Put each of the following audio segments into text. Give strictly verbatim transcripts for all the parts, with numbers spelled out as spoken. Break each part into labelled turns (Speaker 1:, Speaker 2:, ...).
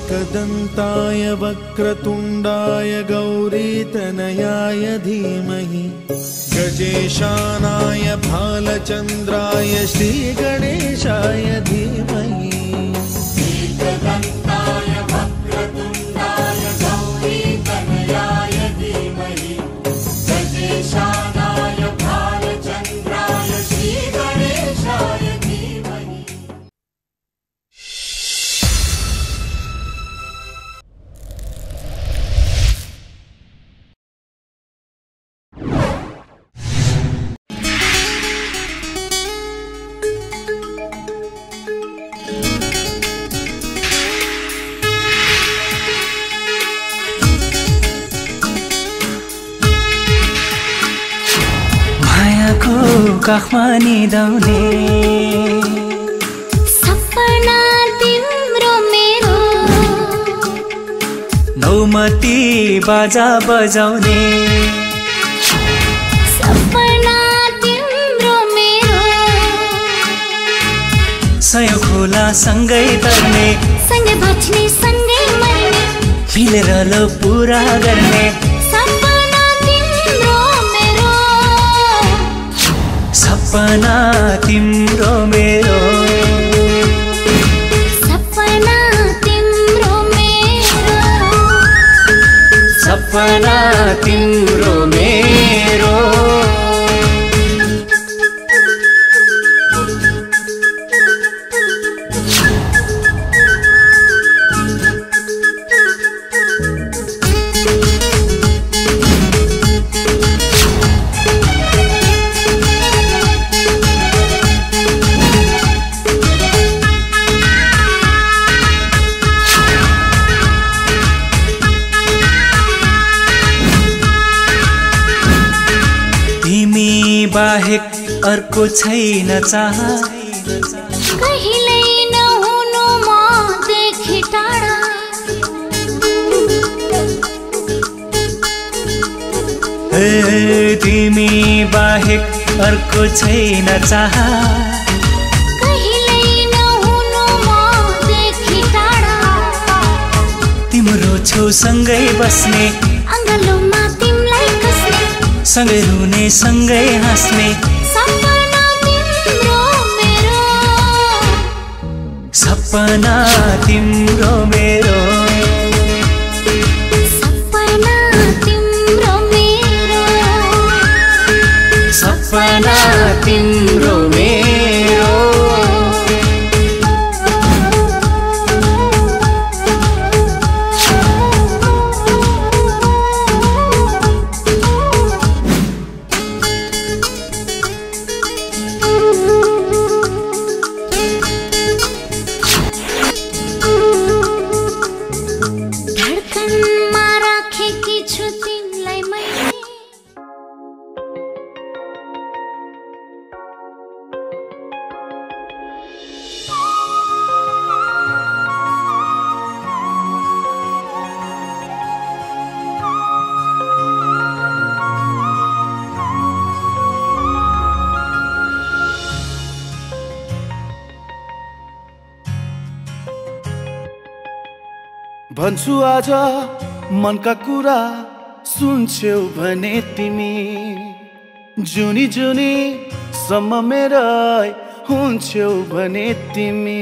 Speaker 1: एकदन्ताय वक्रतुण्डाय गौरीतनयाय धीमहि गजेशानाय भालचन्द्राय श्रीगणेशाय धीमहि
Speaker 2: एकदन्ताय वक्रतुण्डाय गौरीतनयाय धीमहि गजेशानाय भालचन्द्राय श्रीगणेशाय धीमहि।
Speaker 3: काखमा निदाउने
Speaker 4: सपना तिम्रो मेरो
Speaker 3: नौमती बाजा बजाउने
Speaker 4: सपना तिम्रो मेरो
Speaker 3: सय खोला सँगै तर्ने
Speaker 4: सँगै बाँच्ने सँगै मर्ने
Speaker 3: मिलेर लो पुरा गर्ने
Speaker 4: सपना तिम्रो मेरो
Speaker 3: सपना तिम्रो मेरो
Speaker 4: सपना तिम्रो मेरो
Speaker 3: सपना तिम्रो मेरो बाहेक अर्को छैन चाह
Speaker 4: कहिल्यै नहुनु मदेखि टाढा
Speaker 3: ए तिमी बाहेक अर्को छैन चाह
Speaker 4: कहिल्यै नहुनु मदेखि टाढा
Speaker 3: तिम्रो छेउसँगै बस्ने
Speaker 4: अङ्गालोमा तिमीलाई कस्ने
Speaker 3: सँगै रुने सँगै हाँस्ने
Speaker 4: सपना तिम्रो मेरो
Speaker 3: सपना तिम्रो मेरो
Speaker 4: सपना तिम्रो मेरो
Speaker 3: सपना तिम्रो मेरो
Speaker 1: भन्छु आज मनका कुरा सुन्छौ भने तिमी जुनी जुनी सम्म मेरै हुन्छौ भने तिमी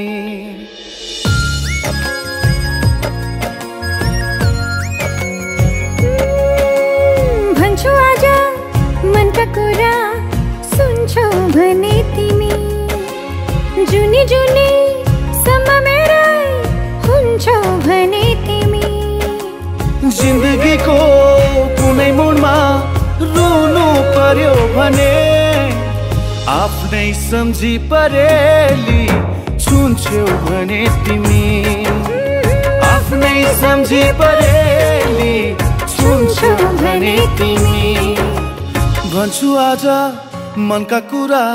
Speaker 4: भन्छु आज मनका कुरा सुन्छौ भने तिमी जुनी जुनी सम्म मेरै हुन्छौ भने तिमी
Speaker 1: जिन्दगीको कुनै मोडमा रुनु पर्यो भने आफ्नै सम्झी परेली छुन्छौ भने तिमी आफ्नै सम्झी परेली छुन्छौ भने तिमी भन्छु आज मनका कुरा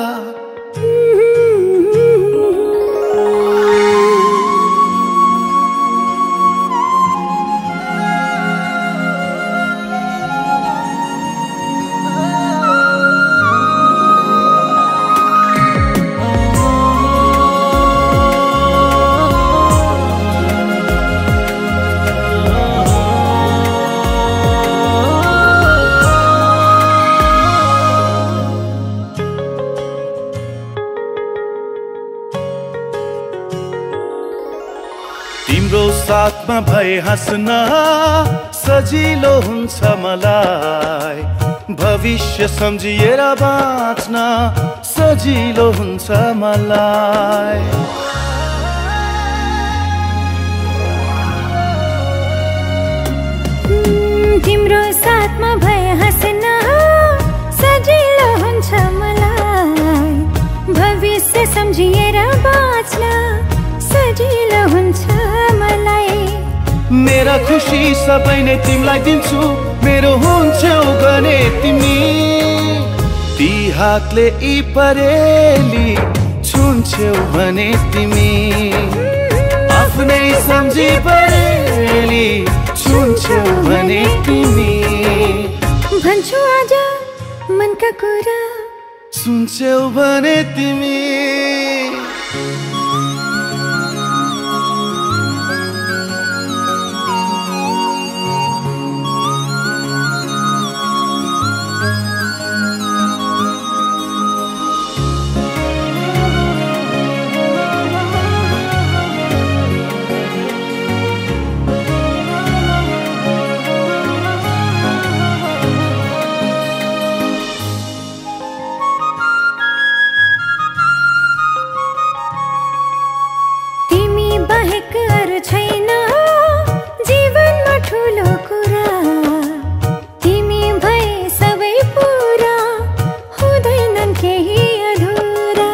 Speaker 1: तिम्रो साथमा भए हाँस्न सजिलो हुन्छ मलाई, भविष्य सम्झिएर बाँच्न सजिलो हुन्छ मलाई।
Speaker 4: तिम्रो साथमा भए हाँस्न सजिलो हुन्छ मलाई, भविष्य सम्झिएर बाँच्न सजिलो हुन्छ मलाई।
Speaker 1: मेरा खुसी सबै नै तिमीलाई दिन्छु, मेरो हुन्छौ भने तिमी। ती हातले यी परेली छुन्छौ भने तिमी, आफ्नै सम्झी परेली छुन्छौ भने तिमी।
Speaker 4: भन्छु आज मनका कुरा
Speaker 1: सुन्छौ भने तिमी।
Speaker 4: बाहेक अरू छैन जीवनमा ठुलो कुरा, तिमी भए सबै पुरा, हुँदैनन् केही अधुरा।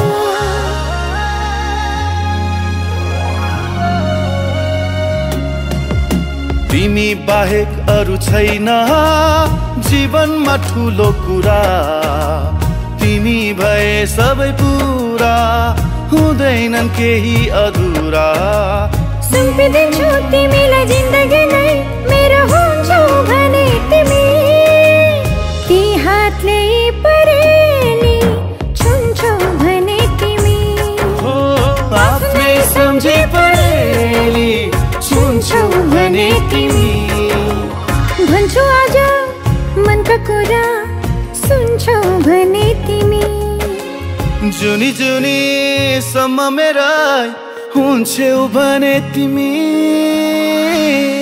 Speaker 1: तिमी बाहेक अरू छैन जीवनमा ठुलो कुरा, तिमी भए सबै पुरा, हुँदैनन् केही अधुरा।
Speaker 4: सुम्पिदिन्छु तिमीलाई जिन्दगी नै, मेरो हुन्छौ भने तिमी। ती हातले परेली छुन्छौ भने तिमी,
Speaker 1: आफ्नै सम्झी परेली छुन्छौ भने तिमी।
Speaker 4: भन्छु आज मनका कुरा सुन्छौ भने तिमी।
Speaker 1: जुनी जुनी सम्म मेरा हुन्छौ भने तिमी।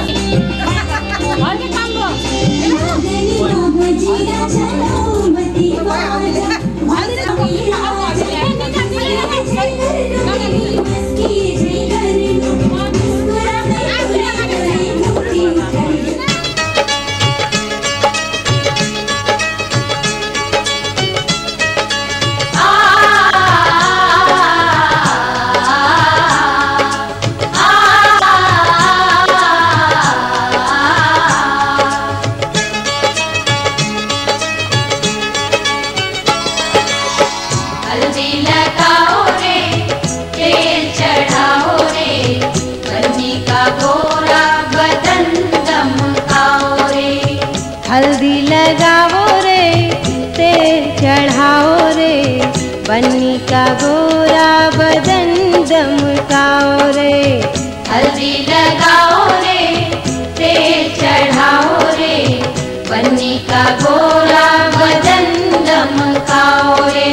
Speaker 4: हल्दी लगाओ रे, तेल चढ़ाओ रे, बन्नी का गोरा बदन दमकाओ रे।
Speaker 5: हल्दी लगाओ रे, तेल चढ़ाओ रे, बन्नी का गोरा बदन दमकाओ रे।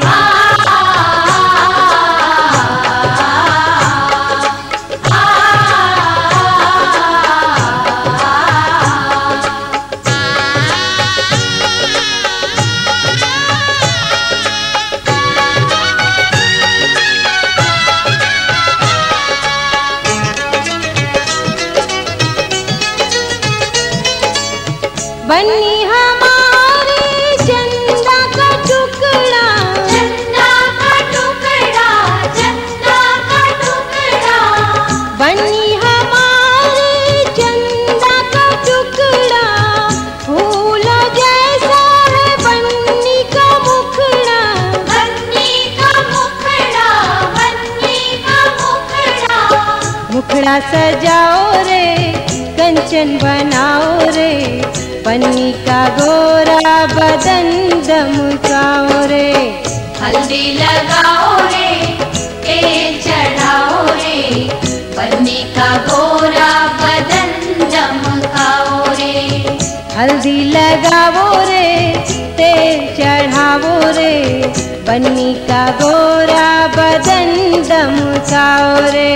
Speaker 4: बन्नी हमारी चंदा का टुकड़ा,
Speaker 5: चंदा का टुकड़ा, चंदा का टुकड़ा।
Speaker 4: बन्नी हमारी चंदा का टुकड़ा, फूलों जैसा है बन्नी का मुखड़ा।
Speaker 5: बन्नी का मुखड़ा, बन्नी का मुखड़ा।
Speaker 4: मुखड़ा सजाओ रे, कंचन बनाओ रे, बन्नी का गोरा बदन दमकाओ रे।
Speaker 5: हल्दी लगाओ रे, तेल चढ़ाओ रे, बन्नी का गोरा बदन दमकाओ रे।
Speaker 4: हल्दी लगाओ रे, तेल चढ़ाओ रे, बन्नी का गोरा बदन दमकाओ रे।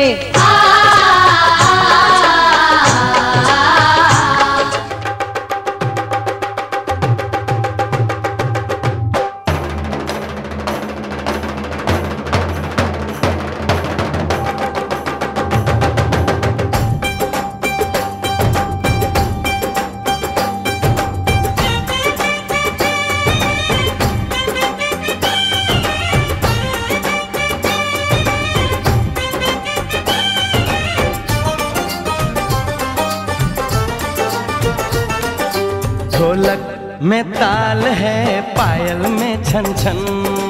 Speaker 1: ढोलक में ताल है, पायल में छन छन।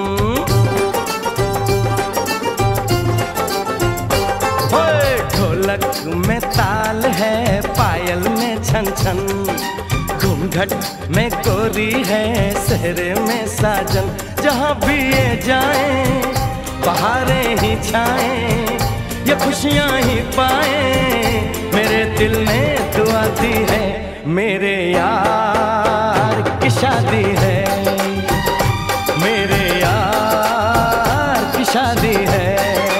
Speaker 1: ओए ढोलक में ताल है, पायल में छन छन। घूंघट में कोरी है, सहरे में साजन। जहाँ भी ये जाए बहारें ही छाएं, ये खुशियाँ ही पाए। मेरे दिल में दुआ दी है, मेरे यार की शादी है, मेरे यार की शादी है।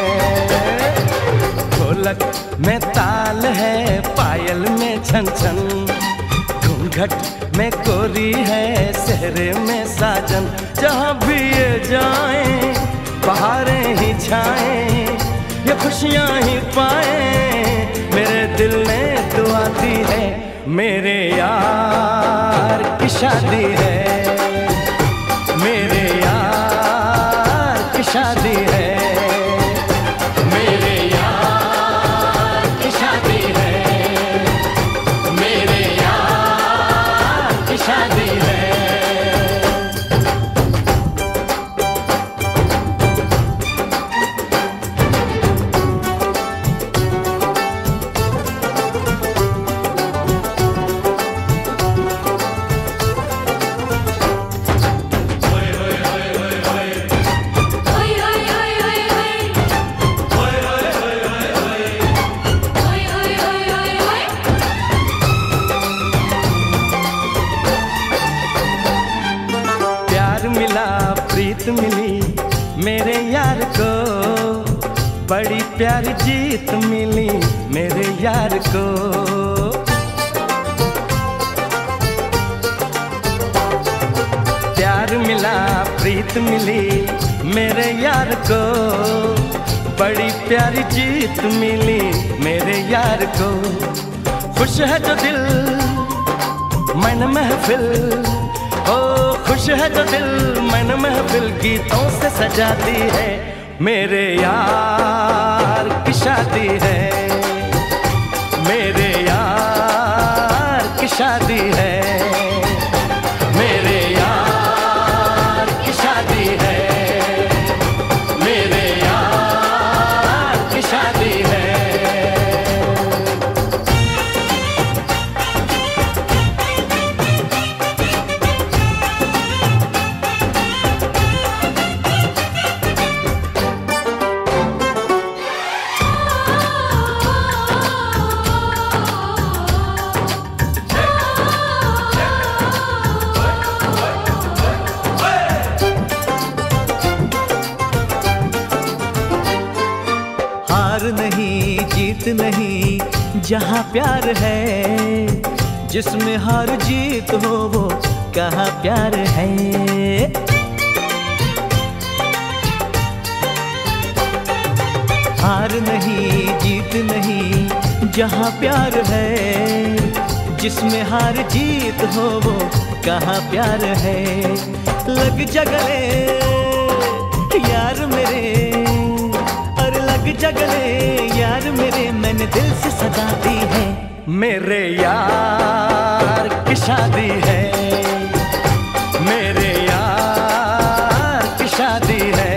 Speaker 1: ढोलक में ताल है, पायल में छन छन। घूंघट में कोरी है, सहरे में साजन। जहाँ भी ये जाए बहारें ही छाएं, ये खुशियाँ ही पाए। मेरे दिल ने दुआ दी है, मेरे यार की शादी है, मेरे यार की शादी है, मेरे यार की शादी है, मेरे यार की शादी है। प्रीत मिली मेरे यार को, बड़ी प्यारी जीत मिली मेरे यार को। जीत मिली मेरे यार को, बड़ी प्यारी जीत मिली मेरे यार को। खुश है जो दिल मन महफिल, ओ खुश है जो दिल मन महफिल गीतों से सजाती है। मेरे यार की शादी है, मेरे यार की शादी है, मेरे यार की शादी है, मेरे यार की शादी है।
Speaker 3: नहीं जीत नहीं जहाँ प्यार है, जिसमें हार जीत हो वो कहाँ प्यार है। हार नहीं जीत नहीं जहाँ प्यार है, जिसमें हार जीत हो वो कहाँ प्यार है। लग जा गले यार मेरे, लग जगले यार मेरे, मैंने दिल से सजा दी है।
Speaker 1: मेरे यार की शादी है, मेरे यार की शादी है,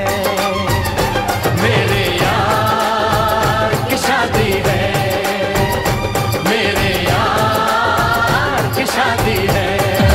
Speaker 1: मेरे यार की शादी है, मेरे यार की शादी है।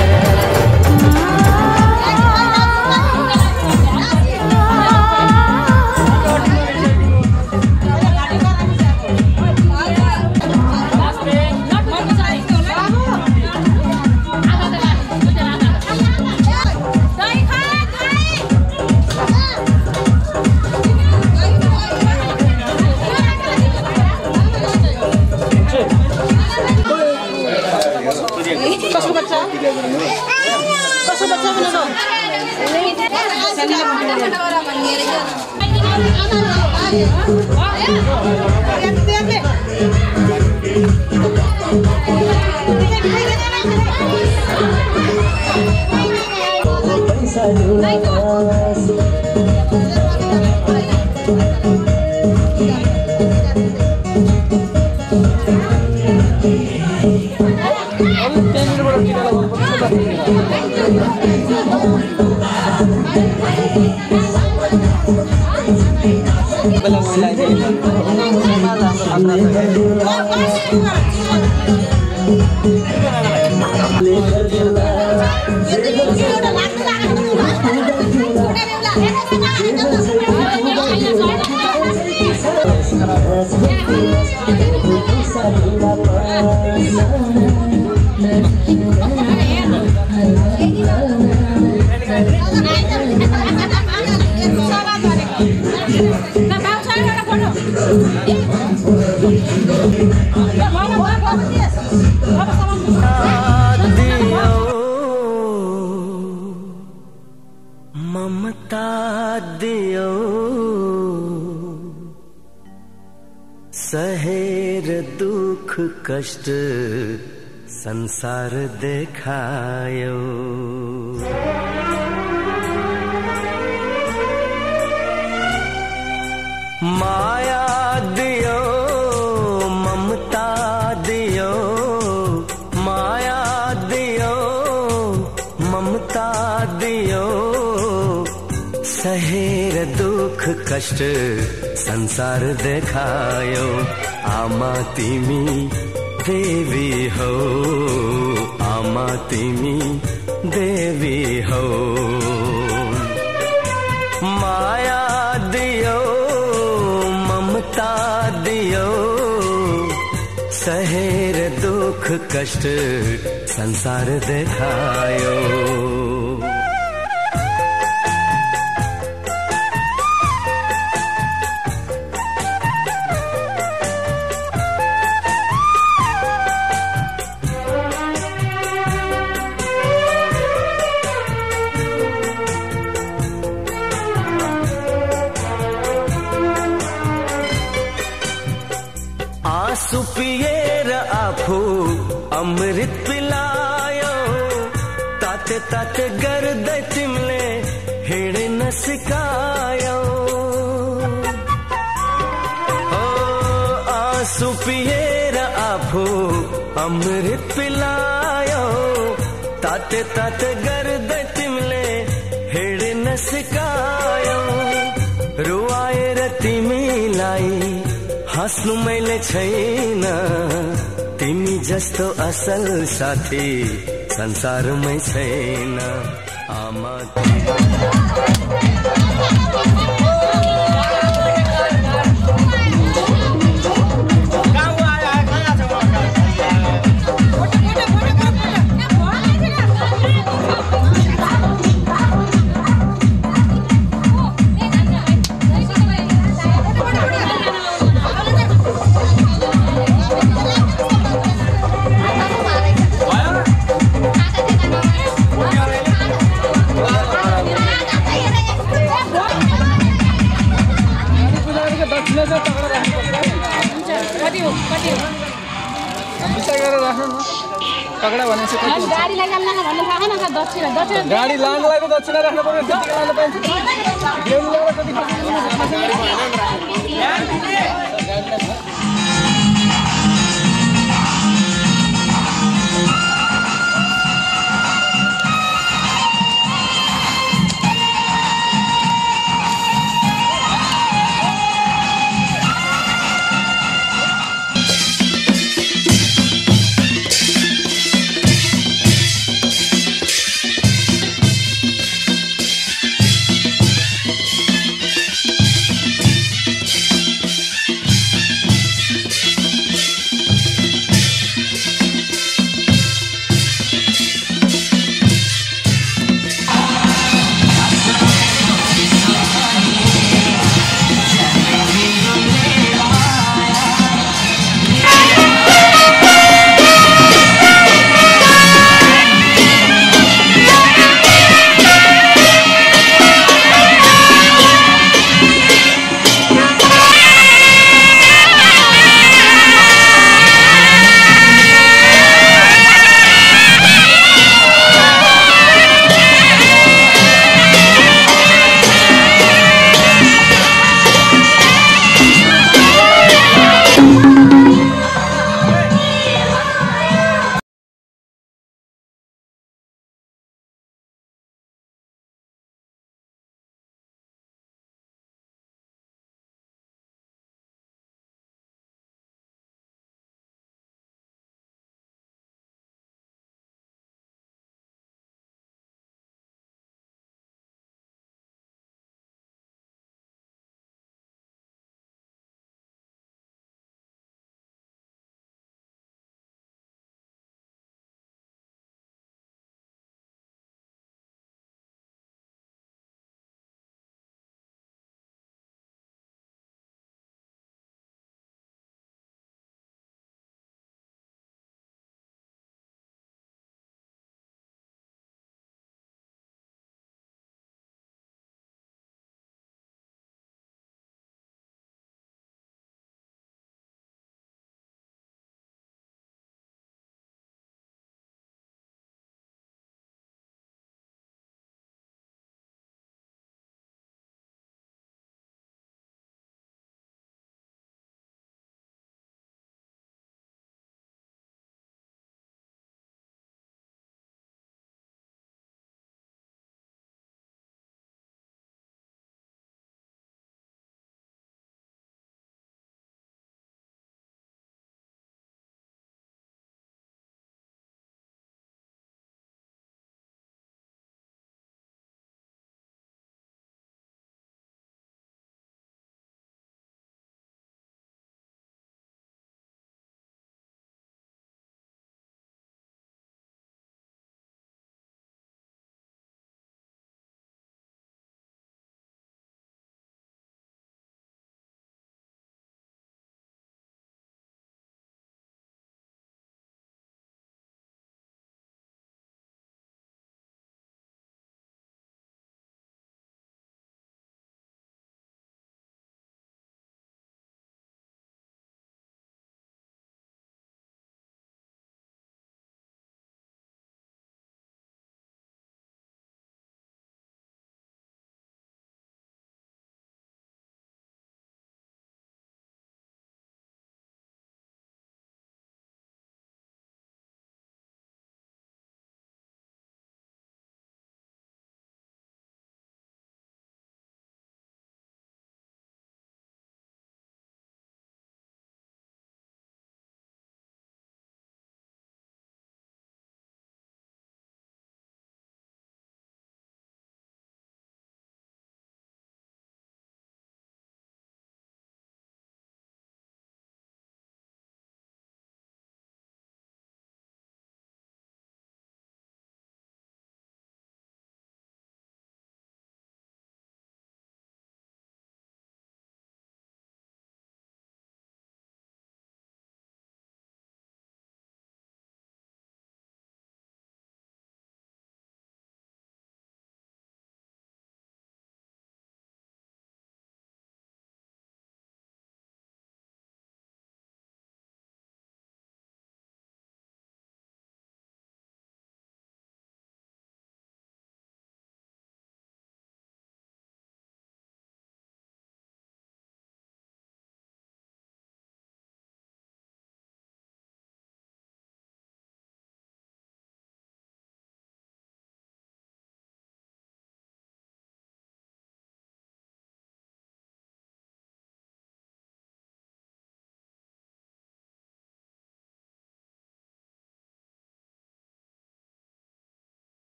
Speaker 1: ममता दियो सहेर दुख कष्ट संसार देखायो। माया दियो ममता दियो, माया दियो ममता दियो, सहेर दुख कष्ट संसार देखायो। आमा तिमी देवी हो, आमा तिमी देवी हो। माया दियो ममता दियो, सहेर दुख कष्ट संसार देखायो। आंसू पिए आफू अमृत पिलायो ताते ताते गर्द तिमले हेड़ न सिकायो ओ आंसू पिए आफू अमृत पिलायो ताते ताते गर्द तिमले हेड़ न सिकायो रुवाए रति मिलाई हाँस्नु मैले छैन तिमी जस्तो असल साथी संसारमै छैन आमा
Speaker 6: गाडी लगाल्न भन्ने थाहा न दक्षिणा दक्षिणा
Speaker 7: गाडी लानलाई त दक्षिणा राख्नु पर्यो त्यति लानु पाइन्छ गेम लगाएर कति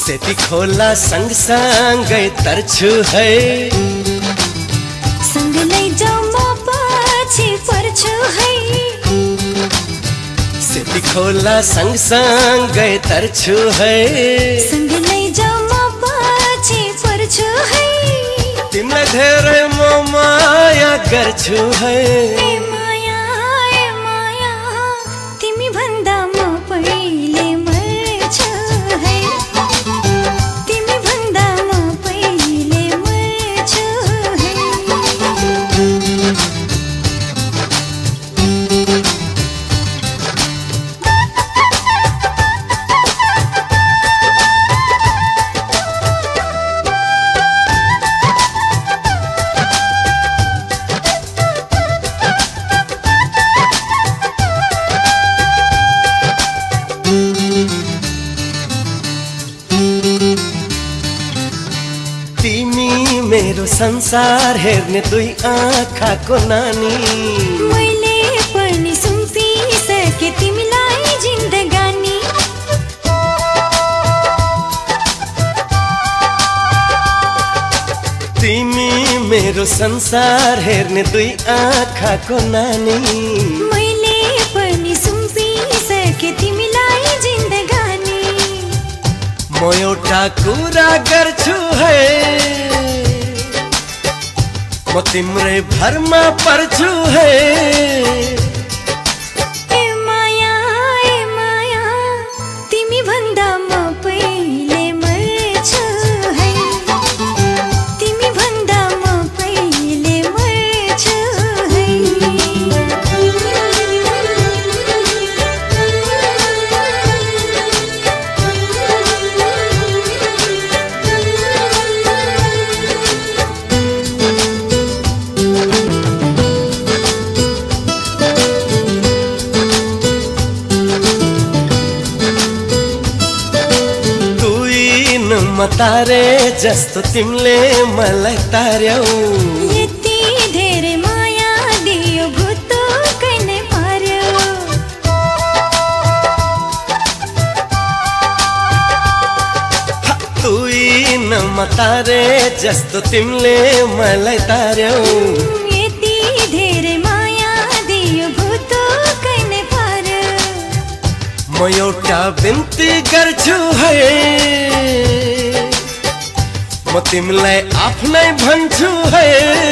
Speaker 1: सेती खोला संग संग तरछु है
Speaker 8: संग लै जाऊ म पछि पर्छु है
Speaker 1: सेती खोला संग संग तरछु है
Speaker 8: संग लै जाऊ म पछि पर्छु है
Speaker 1: तिमीलाई धेरै म माया गर्छु है
Speaker 8: ए माया ए माया तिमी भन्दा म पहिले मर्छु है तिमी भन्दा म पहिले मर्छु है
Speaker 1: मेरो संसार हेर्ने दुई आँखाको नानी
Speaker 8: मैले पनि सुम्पिसके तिमीलाई जिन्दगानी
Speaker 1: तिमी मेरो संसार हेर्ने दुई आँखाको नानी
Speaker 8: मैले पनि सुम्पिसके तिमीलाई जिन्दगानी
Speaker 1: म एउटा कुरा गर्छु है म तिम्रै भरमा पर्छु है
Speaker 8: ए माया ए माया तिमी भन्दा म पहिले मर्छु है तिमी भन्दा म पहिले मर्छु है
Speaker 1: तारे जस्तो तिमीले मलाई तार्यौ
Speaker 8: यति धेरै माया दियो भुतुकै नै पार्यो
Speaker 1: तुई न तारे जस्तो तिमीले मलाई तार्यौ
Speaker 8: यति धेरै माया दियो भुतुकै नै पार्यो
Speaker 1: म एउटा बिन्ती गर्छु है म तिमीलाई आफ्नै भन्छु है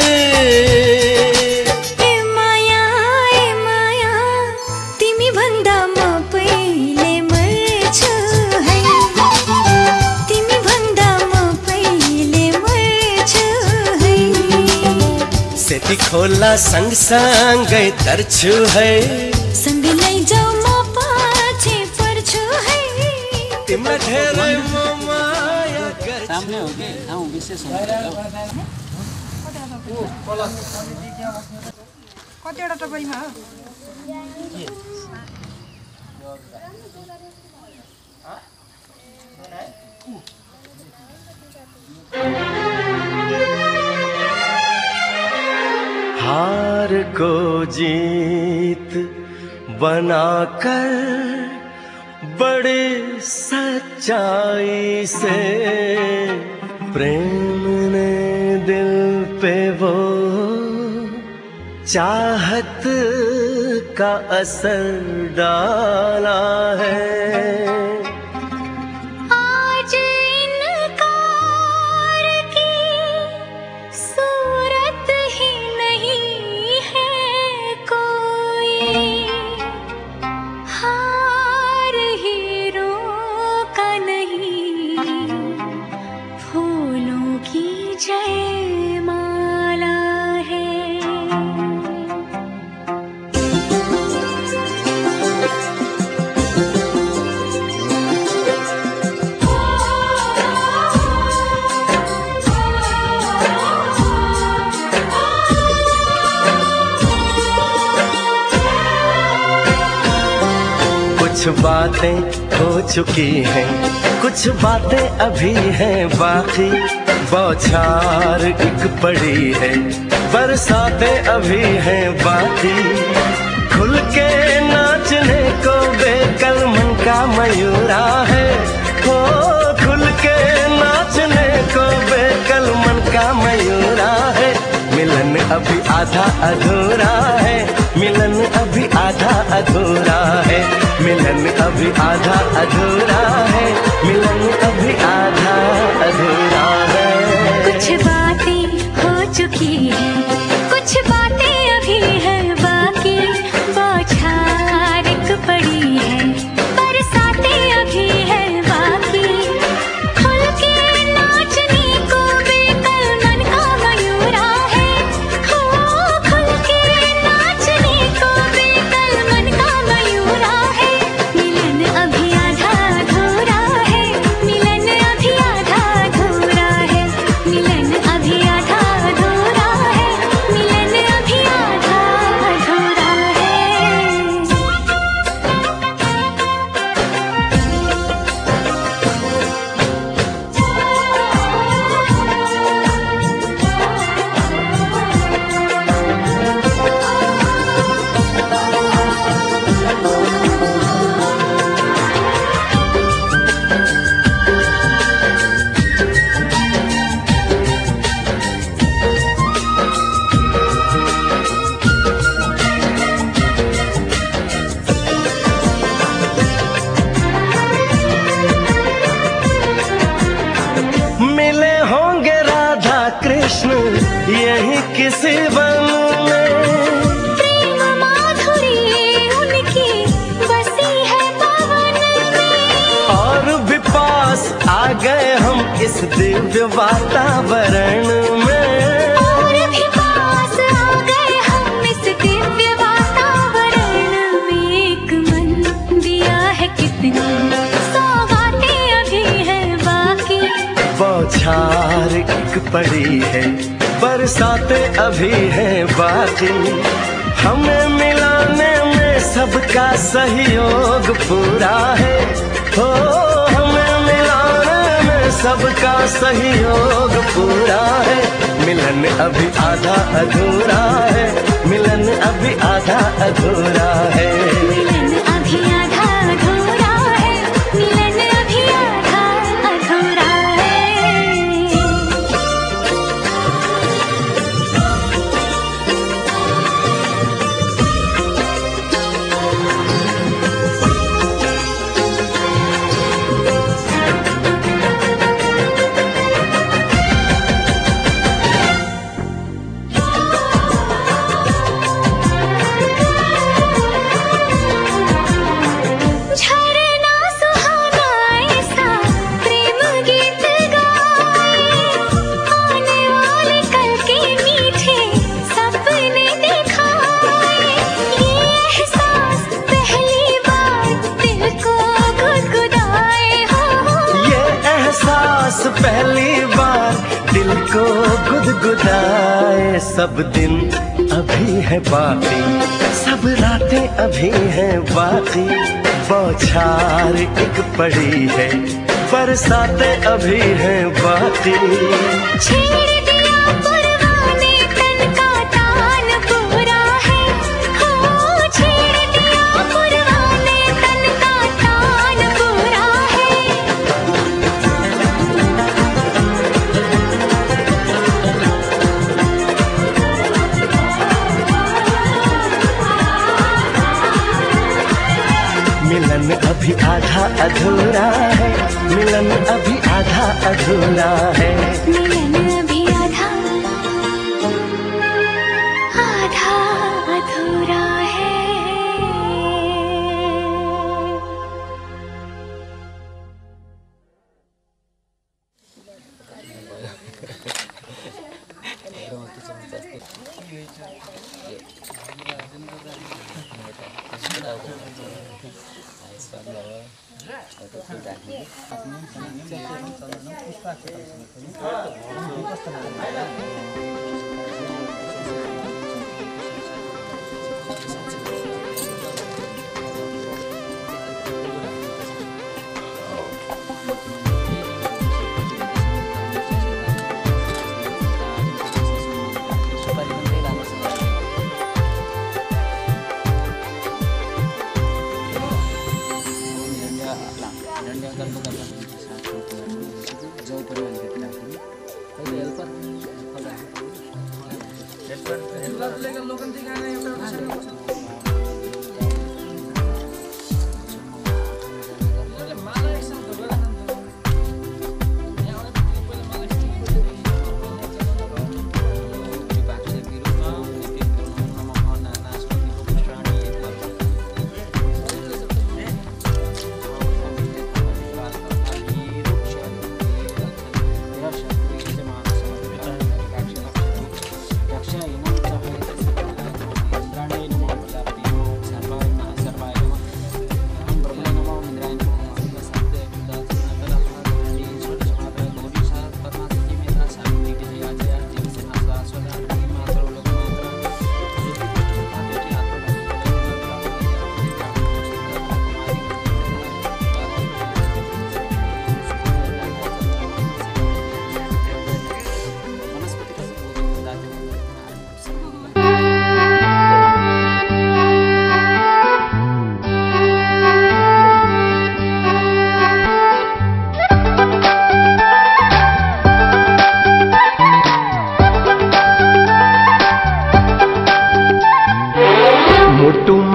Speaker 8: ए माया ए माया तिमी भन्दा म पहिले मर्छु है तिमी भन्दा म पहिले मर्छु है
Speaker 1: सेती खोला संग संगै तरछु है
Speaker 8: संग लै जाऊ म पछि पर्छु है
Speaker 1: तिमीलाई धेरै म माया गर्छु
Speaker 9: सामने हो कि ठाउँ विशेष हुन्छ
Speaker 6: कतिवटा तपाईँमा
Speaker 1: हार को जीत बनाकर बड़े सच्चाई से प्रेम ने दिल पे वो चाहत का असर डाला है
Speaker 8: आज इनकार की सूरत ही नहीं है कोई हार हीरों का नहीं फूलों की जयमाला है
Speaker 1: कुछ बातें हो चुकी हैं, कुछ बातें अभी हैं बाकी, बौछार एक पड़ी है, बरसातें अभी हैं बाकी। खुल के नाचने को बेकल मन का मयूरा है, हो खुल के आधा अधूरा है, मिलन अभी आधा अधूरा है, मिलन अभी आधा अधूरा है, मिलन अभी आधा अधूरा है।
Speaker 8: कुछ बातें हो चुकी है, कुछ बातें अभी है बाकी, बौछार पड़ी है, बरसातें अभी है बाकी, खुल के नाचने को बेकल मन का मयूरा है, हो खुल के नाचने को बेकल मन का मयूरा है, मिलन अभी आधा अधूरा है, मिलन अभी आधा अधूरा है, मिलन अभी आधा अधूरा है, मिलन अभी आधा अधूरा है।
Speaker 1: मिले होंगे राधा कृष्ण यही किसी वन में,
Speaker 8: प्रेम माधुरी उनकी बसी है पवन में,
Speaker 1: और भी पास आ गए हम इस दिव्य वातावरण में,
Speaker 8: और भी पास आ गए हम इस दिव्य वातावरण में, एक मन दिया है कितनी सौगातें अभी है बाकी,
Speaker 1: बौछार एक पड़ी है, बरसातें अभी है बाकी, हमें मिलाने में सबका सहयोग पूरा है, हो हमें मिलाने में सबका सहयोग पूरा है, मिलन अभी आधा अधूरा है, मिलन अभी आधा अधूरा है।
Speaker 8: मिलन अभी आधा अधूरा है, मिलन अभी आधा अधूरा है। झरना सुहाना ऐसा प्रेम गीत गाए, आने वाले कल के मीठे सपने दिखाए, ये एहसास पहली बार दिल को गुदगुदाए, हो
Speaker 1: ये एहसास पहली बार दिल को गुदगुदाए, सब दिन अभी है बाकी, सब रातें अभी हैं बाकी, बौछार एक पड़ी है, बरसातें अभी हैं बाकी,
Speaker 8: छेड़ दिया परवाने तन का तान पूरा है, हो छेड़ दिया परवाने तन का तान पूरा है।
Speaker 1: मिलन अभी आधा अधूरा है, मिलन अभी आधा अधूरा है।
Speaker 8: मिलन अभी आधा आधा अधूरा है।
Speaker 9: हेल्पर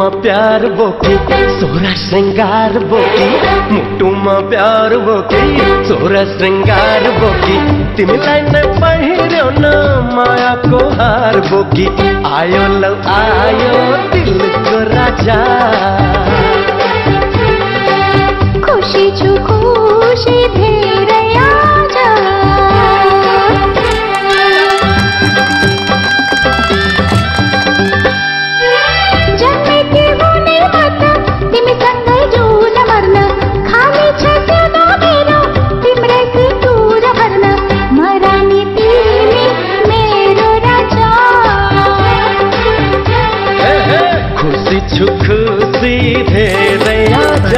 Speaker 1: में प्यार बोकी सोरा श्रृंगार बोकी मुटु में प्यार बोकी सोरा श्रृंगार बोकी तिमीलाई नै पहिर्यो न मायाको हार बोकी आयो लौ आयो दिलको राजा
Speaker 8: खुशी छु खुशी धेरै आज जन्मेकी हुने मत तिमीसँगै जुन मर्न खाली छ त्यो मेरो तिम्रै टुर भर्न मरानी तिमी मेरो राजा
Speaker 1: खुसी छु खुसी धेरै आज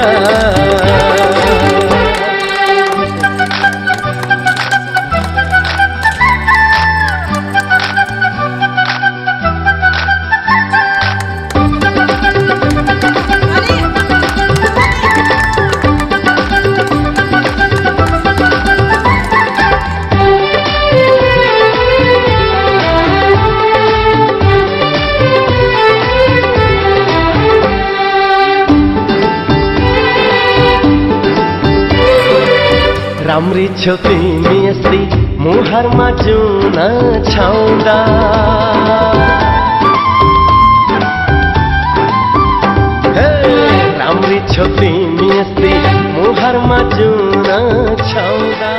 Speaker 1: राम्री छौ तिमी यस्तै मुहारमा जुन छाउँदा हे राम्री छौ तिमी यस्तै मुहारमा जुन छाउँदा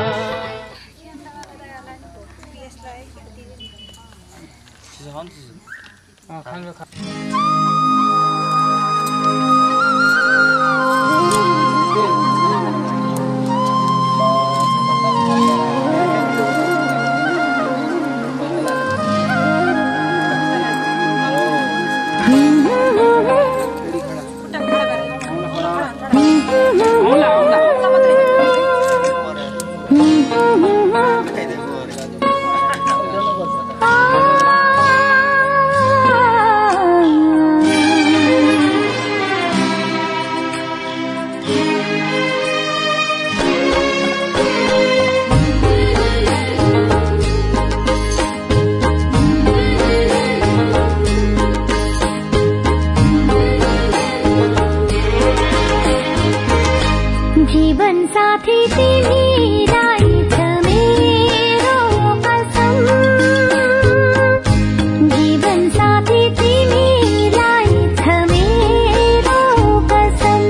Speaker 8: जीवन साथी तिमीलाई छ मेरो कसम जीवन साथी तिमीलाई छ मेरो कसम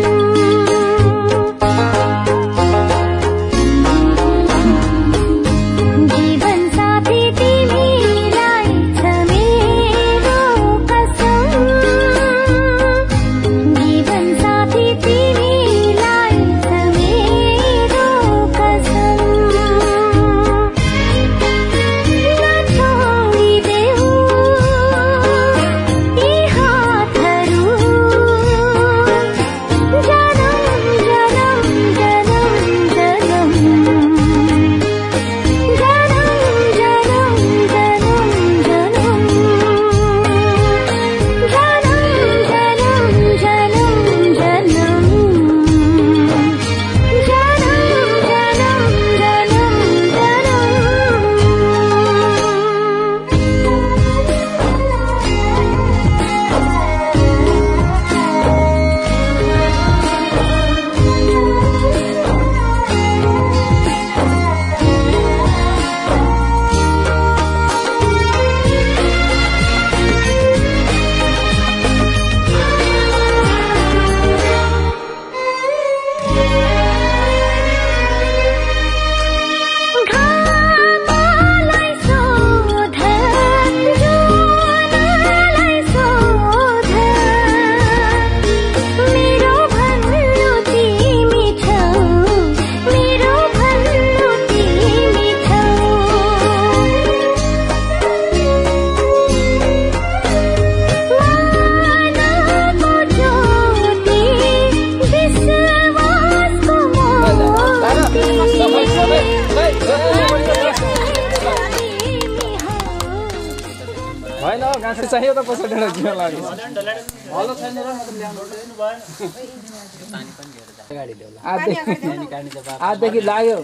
Speaker 8: जीवन साथी तिमीलाई छ मेरो कसम जीवन साथी तिमीलाई
Speaker 7: होइन गाँसे चाहियो त पछाडि जिउ लाग्यो हलो छैन र मतलब ल्याउनु आधदेखि लाग्यो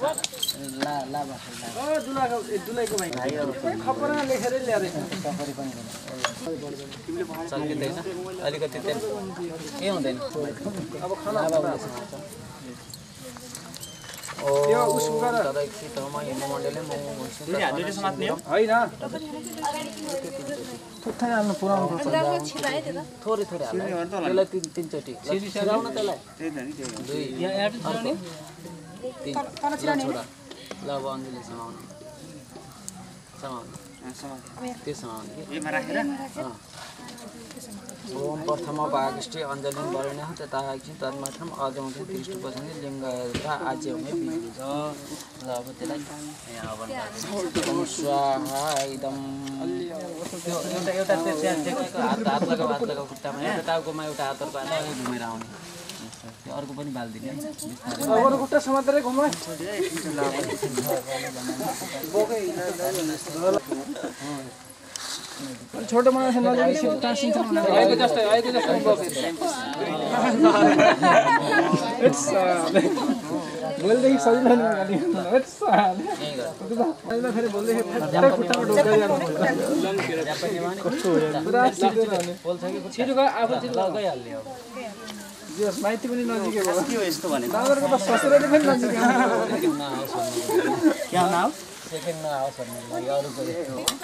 Speaker 9: ला ला
Speaker 7: ओ दुलाको दुलाईको भाइ खपरा लेखेर ल्याएर
Speaker 9: सफरी पनि चल्किँदैछ अलिकति तेल के हुँदैन
Speaker 7: अब खाना
Speaker 9: ओ
Speaker 7: यो उसको गर
Speaker 9: तराई तमा हिँड्नु मण्डलले म
Speaker 7: हैन थुक्थै हाल्नु पुराउनु पर्छ
Speaker 9: थोरै थोरै हाल्नु त्यसलाई तीन तीन चोटी छिराउन त्यसलाई दुई यहाँ एड गर्ने तीन छोडा ल अब अञ्जली समाउनु समाउनु त्यो समाउनु यसमा राखेर ओम प्रथम भागष्टि अञ्जलिन वरेण तथा एकछिन तन्मात्रम अजौँथे दृष्टि पसन्द लिङ्ग आज्यमै बिलिन्छ ल अब त्यसलाई यहाँ अब स्वाहा एकदम त्यो एउटा एउटा त्यो हात हात लगाऊ हात लगाऊ खुट्टामा एउटा टाउकोमा एउटा हात अर्को हात घुमेर आउने त्यो अर्को पनि बाल्दिने
Speaker 7: अरू खुट्टा समातेरै घुमाइ छोटो मान्छे नजाने टाँसिन्छ आएको जस्तै आएको जस्तै इट्स बोल्दै सजिलो नि गाडी इट्स अहिले फेरि बोल्दै फेरि खुट्टामा ढोका जानु कस्तो हो यार पुरा सिधै रहने
Speaker 9: बोल्छ कि
Speaker 7: छिटो गयो आफू छिटो
Speaker 9: गइहाल्ने अब
Speaker 7: जस माइती पनि नजिकै भयो के हो यस्तो भने दादरको त ससुराले पनि नजिकै
Speaker 9: नआओस्
Speaker 7: के नाम
Speaker 9: सेकेन्ड नआओस् भन्ने लागि अरू पनि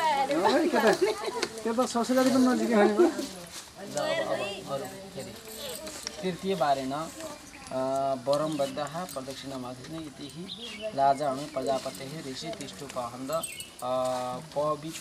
Speaker 7: त्यो त ससुराले पनि नजिकै होइन
Speaker 9: अब अरू फेरि तृतीय बारेन वरम बद्धः प्रदक्षिणमाधिने इतिहि राजाणु प्रजापतेः ऋषि तिष्ठुपहन्द पवि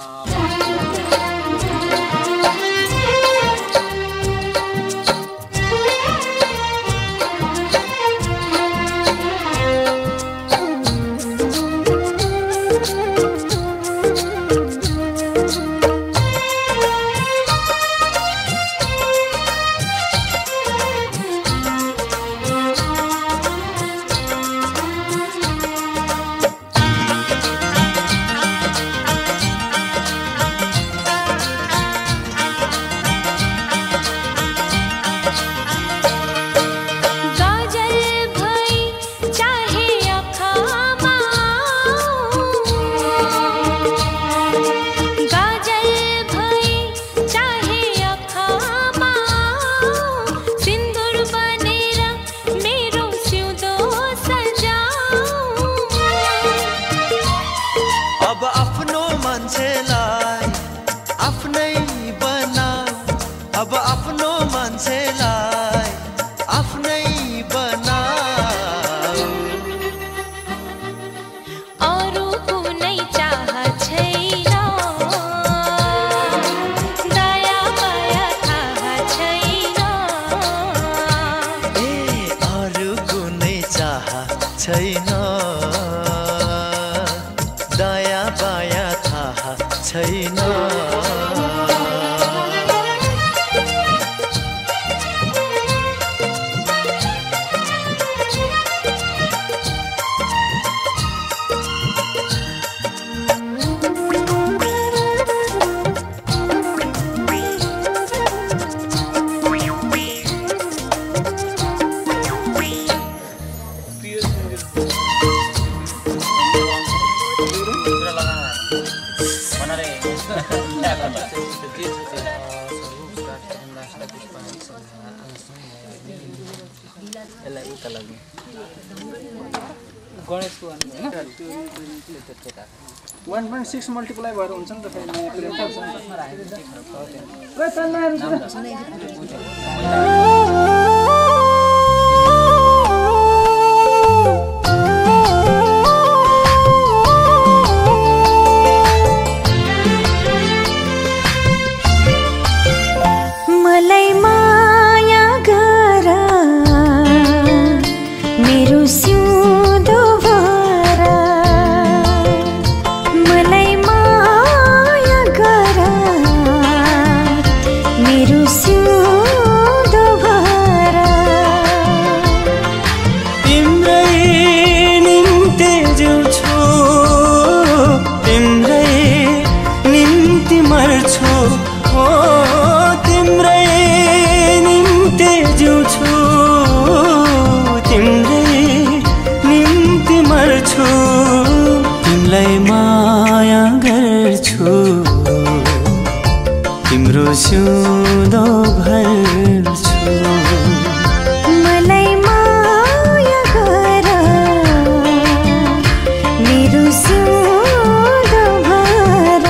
Speaker 3: छैन दया बाया थाहा छैन
Speaker 7: गणेशको वन पोइन्ट सिक्स मल्टिप्लाई भएर हुन्छ नि त
Speaker 8: मलाई माया गर मेरो सिउँदो भर मलाई माया गर मेरो सिउँदो भर
Speaker 3: माया गर्छु तिम्रो सिउँदो भर्छु
Speaker 8: मलाई माया गर मेरो सिउँदो भर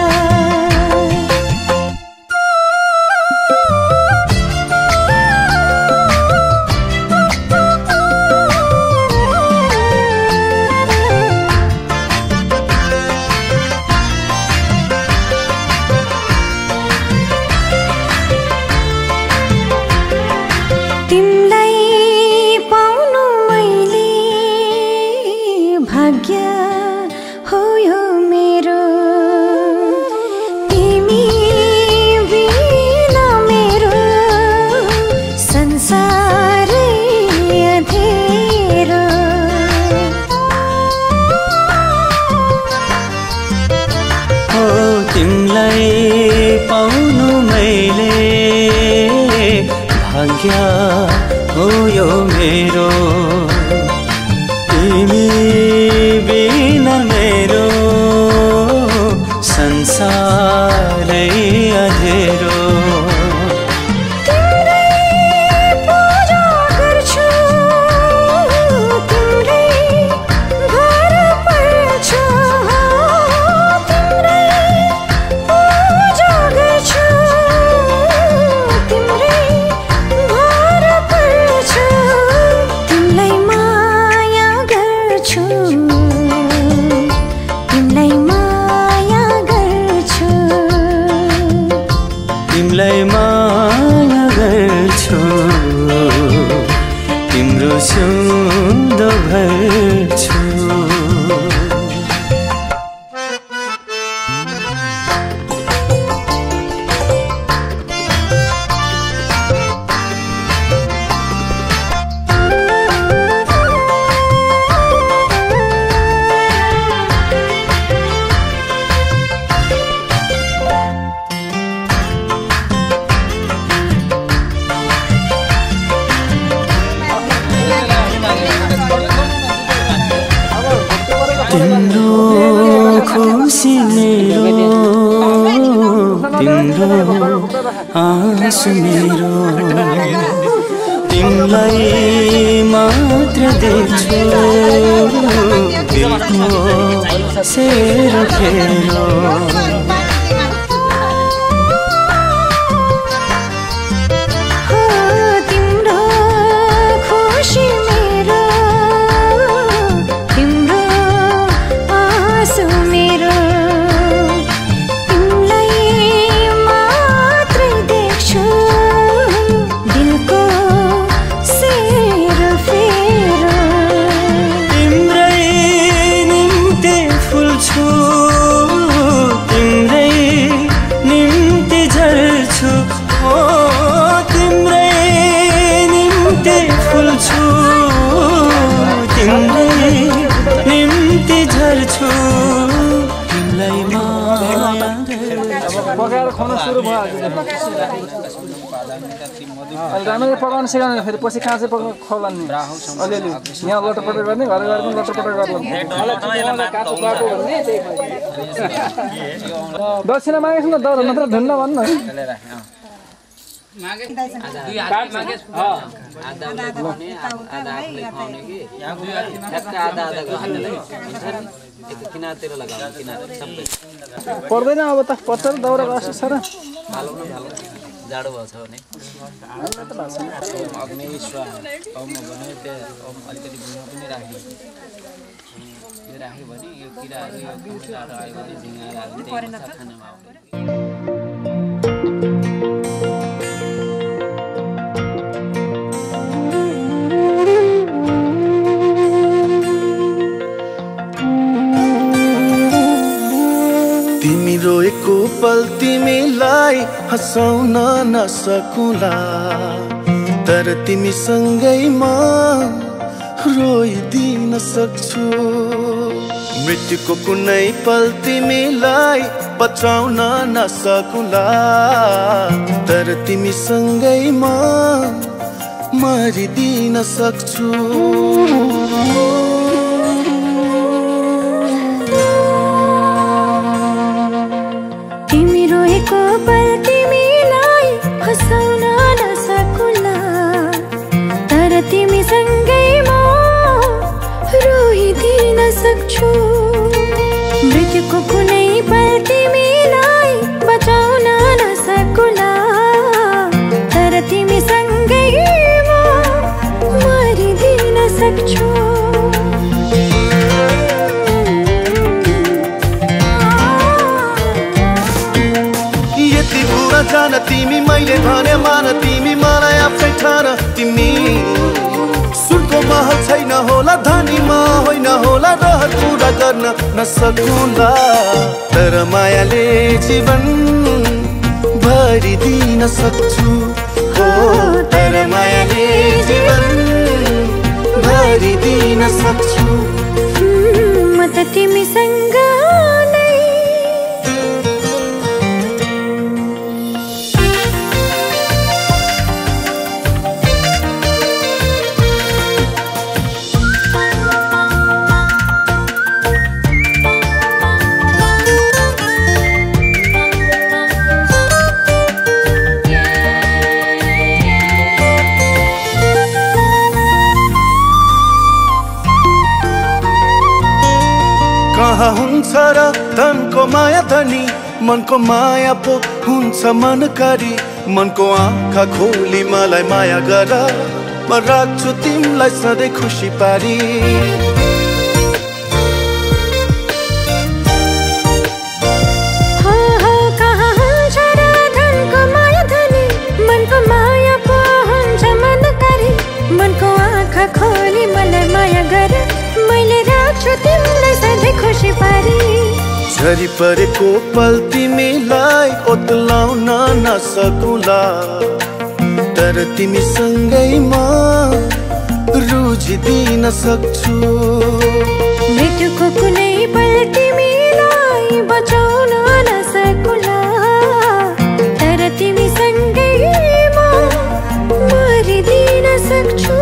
Speaker 3: हो यो मेरो तिमी बिना मेरो संसारै अँधेरो सिउँदो भर्छु तिम्रो खुसी मेरो तिम्रो आँसु मेरो तिमीलाई मात्र देख्छु दिलको सेरो फेरो
Speaker 7: पकाएर खुवाउन सुरु भयो राम्ररी पकाउन सिकाउने फेरि पछि कहाँ चाहिँ पकाउनु खुवाउने अलिअलि यहाँ लटरपटर गर्ने घर घर पनि लटरपटर गर्नु दक्षिणा मागेको न दर नत्र धन्न भन्नु पर्दैन अब त पत्तर दाउरा गर्छ सर
Speaker 9: जाडो भएको छ भने अग्नि स्वाहा ओम भने त्यो अलिकति भुइँमा पनि राख्यो यो राख्यो भने यो किराहरू यो किराहरू आयो भने झिँगाहरू खानामा आउँदैन
Speaker 1: तिमी रोएको पल तिमीलाई हँसाउन नसकुला तर तिमीसँगैमा रोइदिन सक्छु मृत्युको कुनै पल तिमीलाई बचाउन नसकुला तर तिमीसँगैमा मरिदिन सक्छु
Speaker 10: तिमी मैले भने मान तिमी मलाई आफै ठान तिमी सुनको महल छैन होला धनीमा होइन होला रहर पुरा गर्न नसकुला तर मायाले जीवन भरिदिन सक्छु हो तर मायाले जीवन भरिदिन सक्छु
Speaker 8: म त तिमीसँग नै
Speaker 10: कहाँ हुन्छ र धनको माया धनी मनको माया पो हुन्छ मनकारी मनको आँखा खोली मलाई माया गर म राख्छु तिमीलाई सधैँ खुसी पारी
Speaker 8: हो हो कहाँ हुन्छ र धनको माया धनी मनको माया पो हुन्छ मनकारी मनको आँखा खोली मलाई माया गर मैले राख्छु तिमीलाई सधैँ खुसी पारी
Speaker 10: झरी परेको पल तिमीलाई ओतलाउन नसकुला तर तिमीसँगै म रुझिदिन सक्छु
Speaker 8: मृत्युको कुनै पल तिमीलाई बचाउन नसकुला तर तिमीसँगै म मरिदिन सक्छु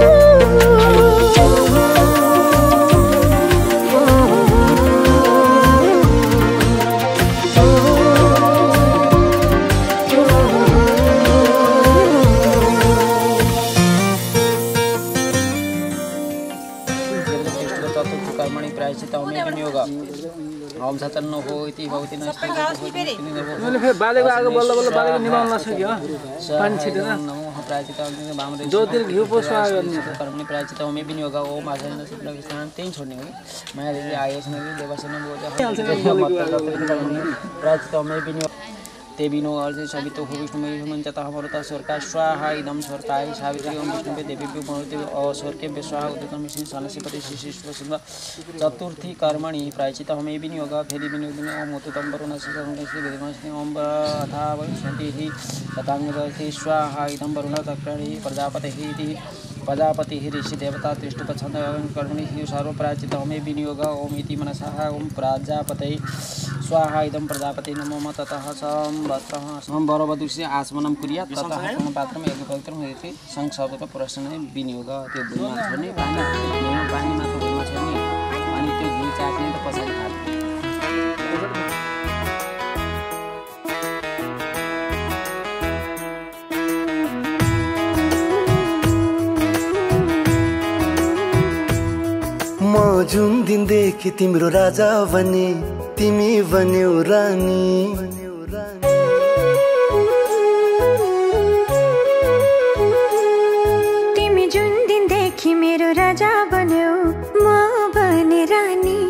Speaker 9: हम सचन्न हो इति भवति नस्ति
Speaker 7: मैले फेरि बालेको आगो बल्ल बल्ल बालेको निभाउन नसक्यो पानी छिटेर
Speaker 9: नमो प्रायचित भामरे
Speaker 7: ज्योतिर घिउ पोस्वा गर्ने
Speaker 9: कर्मणि प्रायचित होमे पनि योगा ओ माछा सिप्लक स्थान त्यही छोड्ने हो माया देवी आएछन् कि देवसन बोजा प्रायचित होमे पनि देवीनो अर्ज सवितो हो विष्णुमय मञ्चतः मरुता स्वर्का स्वाहा इदं स्वर्काय सावित्री ओम विष्णुवे देवीभ्यो मरुते अस्वर्गे स्वाहा उदितं विष्णु सनसिपति शिशिष्व सिंह चतुर्थी कर्मणि प्रायचित हमें भी नहीं होगा फेरी भी नहीं ओम मुतुतम वरुण श्री वेदमस्ति ओम अथा वैष्णति तथांगति स्वाहा इदं वरुण तक्रणी प्रजापतिः इति प्रजापतिः ऋषि देवता त्रिष्टुप छंद कर्मणि सर्व प्रायचित हमें भी नहीं होगा ओम इति मनसः ओम प्रजापते स्वाहा इदं प्रजापति नमो ततः संवत्सरः संवरवधुस्य आचमनं कुर्यात् ततः पात्रम एक पवित्रम हेतु संक्षोभक प्रश्न विनियोग त्यो भुइँमा छर्ने पानी भुइँमा पानी मात्र भुइँमा छर्ने अनि त्यो घिउ चाट्ने त पछाडि खाने
Speaker 10: म जुन दिनदेखि तिम्रो राजा बने तिमी बन्यौ रानी
Speaker 8: तिमी जुन दिनदेखि मेरो राजा बन्यौ म बने रानी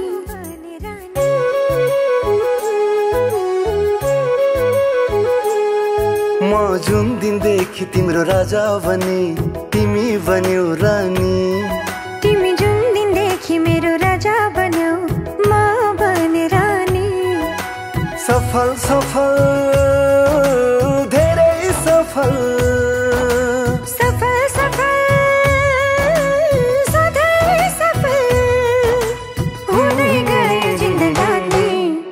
Speaker 10: म जुन दिनदेखि तिम्रो राजा बने तिमी बन्यौ रानी
Speaker 8: तिमी जुन दिनदेखि मेरो राजा बन्यौ म बने रानी
Speaker 10: सफल सफल धेरै सफल
Speaker 8: सफल सफल सधैँ सफल हुँदै गयो जिन्दगानी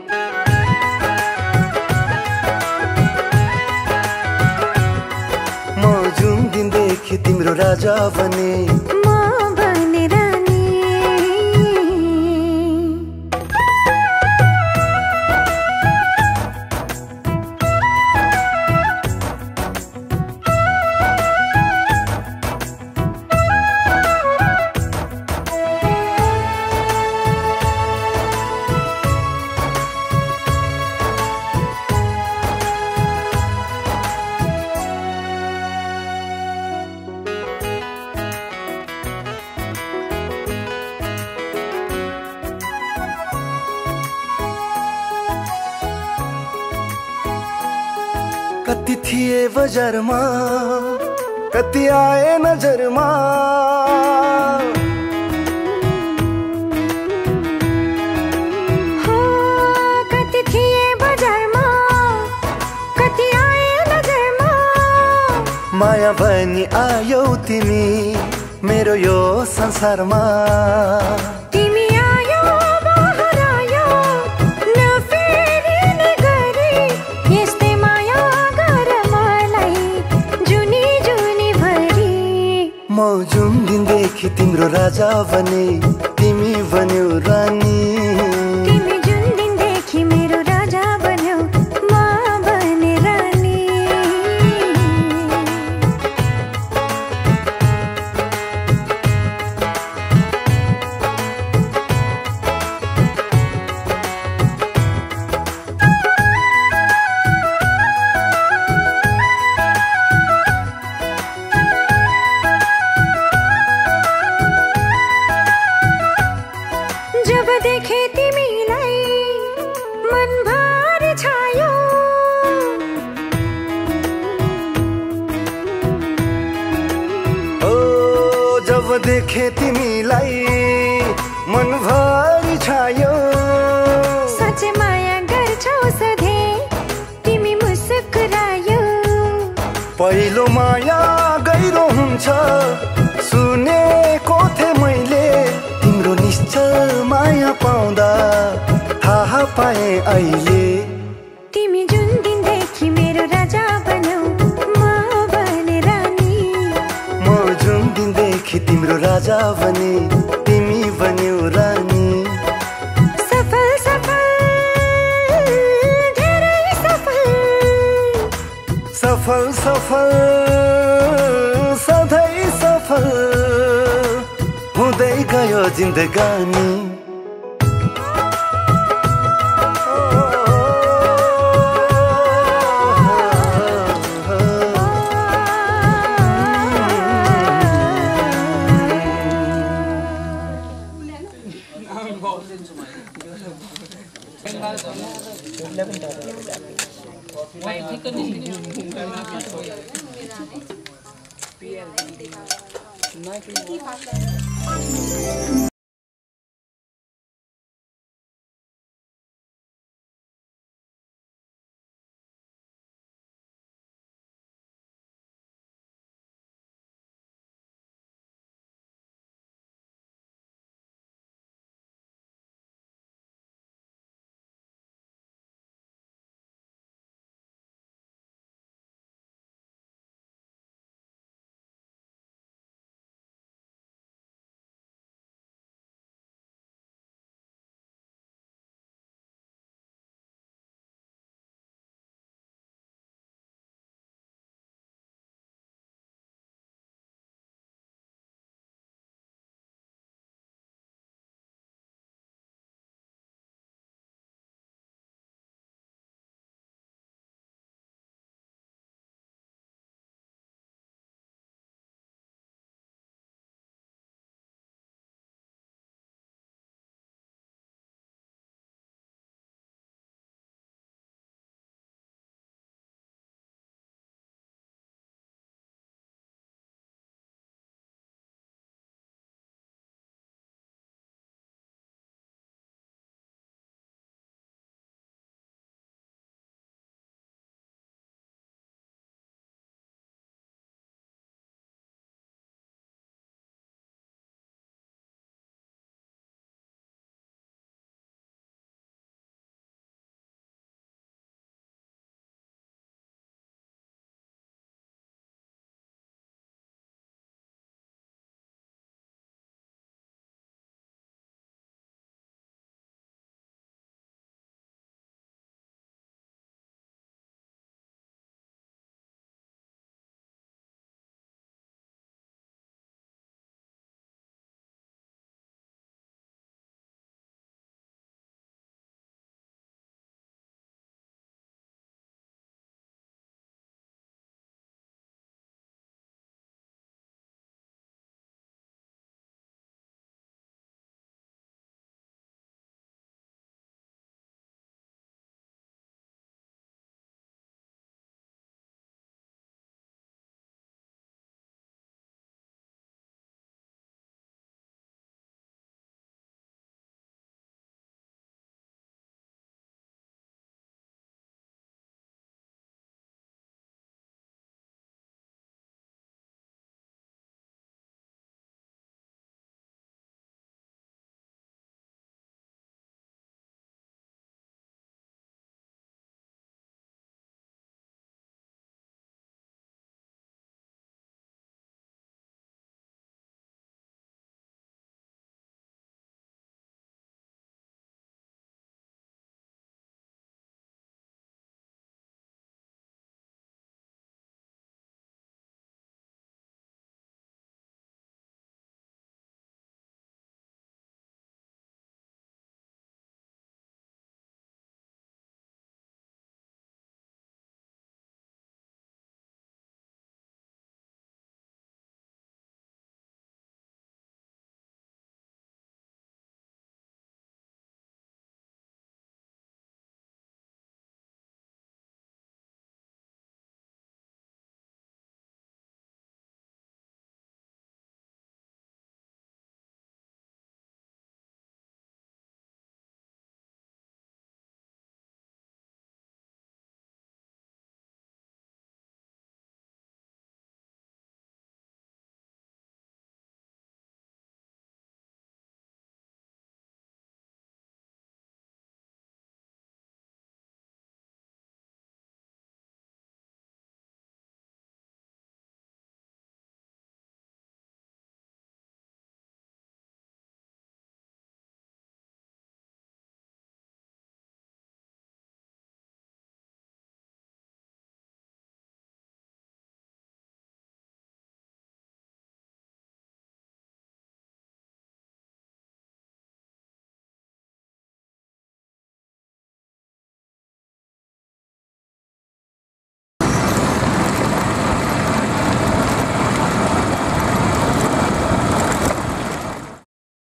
Speaker 10: म जुन दिनदेखि तिम्रो राजा बने
Speaker 8: म बने रानी
Speaker 10: कति थिए बजारमा कति आए नजरमा
Speaker 8: हो कति थिए बजारमा कति आए नजरमा
Speaker 10: माया बनी आयौ तिमी मेरो यो संसारमा
Speaker 8: तिमी आयो बाहर आयो नफेरिने गरी यस्तै माया गर मलाई जुनी जुनी भरी
Speaker 10: म जुन दिनदेखि तिम्रो राजा बने तिमी बन्यौ रानी
Speaker 8: तिमी जुन दिनदेखि मेरो राजा बन्यौ म बने रानी जब देखे तिमीलाई मनभर छायो
Speaker 10: ओ जब देखे तिमीलाई मनभरि छायो
Speaker 8: साँच्चै माया गर्छौ सधैँ तिमी मुस्कुरायो
Speaker 10: पहिलो माया गहिरो हुन्छ सुनेको थिएँ मैले तिम्रो निश्चल माया पाउँदा थाहा पाएँ अहिले
Speaker 8: तिमी जुन दिनदेखि मेरो राजा बन्यौ म बने रानी
Speaker 10: म जुन दिनदेखि तिम्रो राजा बने तिमी बन्यौ रानी
Speaker 8: सफल सफल धेरै सफल
Speaker 10: सफल सफल सधैँ सफल हुँदै गयो जिन्दगानी